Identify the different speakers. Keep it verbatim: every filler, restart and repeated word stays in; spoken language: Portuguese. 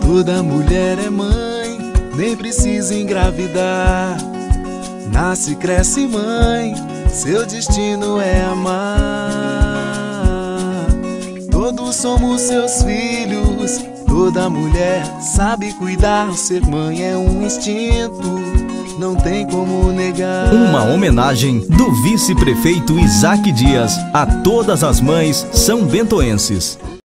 Speaker 1: Toda mulher é mãe, nem precisa engravidar. Nasce, cresce mãe, seu destino é amar. Todos somos seus filhos, toda mulher sabe cuidar. Ser mãe é um instinto, não tem como negar.
Speaker 2: Uma homenagem do vice-prefeito Isaac Dias a todas as mães são bentoenses.